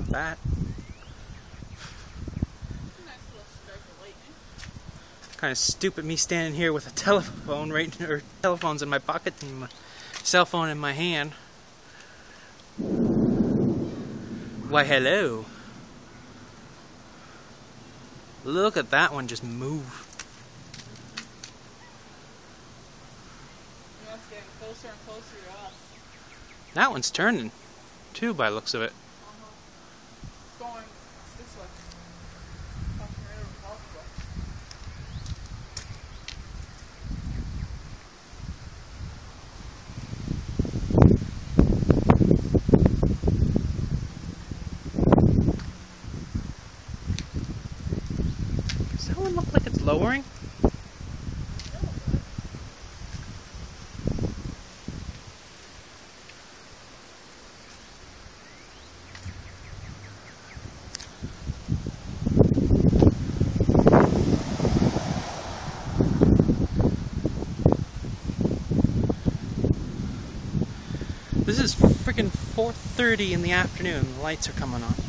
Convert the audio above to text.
want that. Nice little strike of lightning. Kind of stupid me standing here with a telephone telephone's in my pocket and my cell phone in my hand. Why, hello. Look at that one just move. You know, it's getting closer and closer to us. That one's turning, too, by the looks of it. It's going this way. Crossing right over top of us. Does that one look like it's lowering? This is freaking 4:30 in the afternoon. The lights are coming on.